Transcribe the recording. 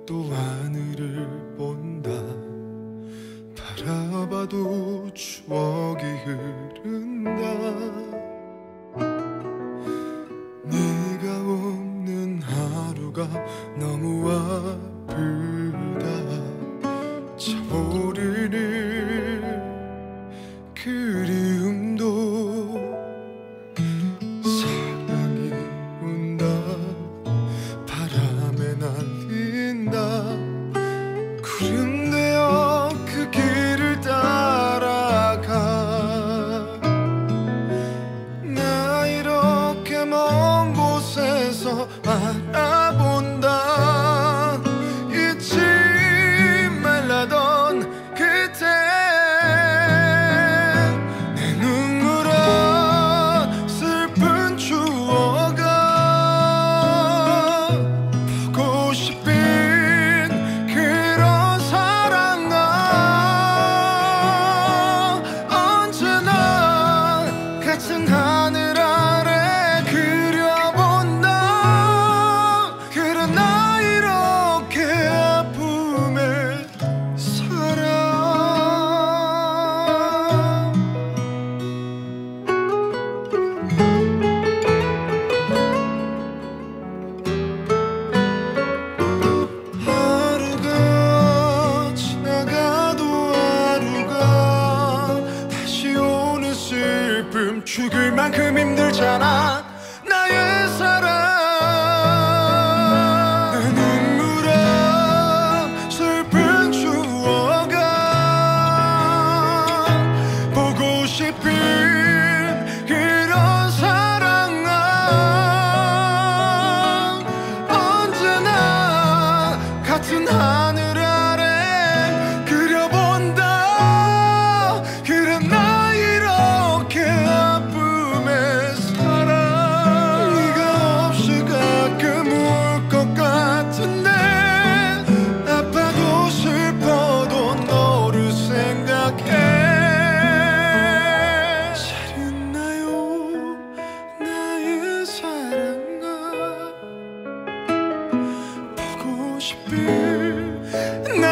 또 하늘을 본다. 바라봐도 추억이 흐른다. 네가 없는 하루가 너무 아프다. 차오르는 그리움도 사랑이 운다. 바람에 날린다. 구름 되어 그 길을 따라가. 나 이렇게 먼 곳에서 바라본다. 잊지 말라던 그때 내 눈물은 슬픈 추억아. 보고 싶은 그런 사랑아. 언제나 같은 하늘 아래 그려본다. 그래 나 이렇게 아픔에 살아. 하루가 지나가도 하루가 다시 오는 슬픔. 죽을 만큼 힘들잖아 나의 사랑. 내 눈물은 슬픈 추억아. 보고 싶은 그런 사랑아. 언제나 같은 하늘 아래 그려본다. 그래 나 이렇게 아픔에 살아. 네가 없이 가끔 울 것 같은데 아파도 슬퍼도 너를 생각해. 잘 있나요 나의 사랑아. 보고 싶은 나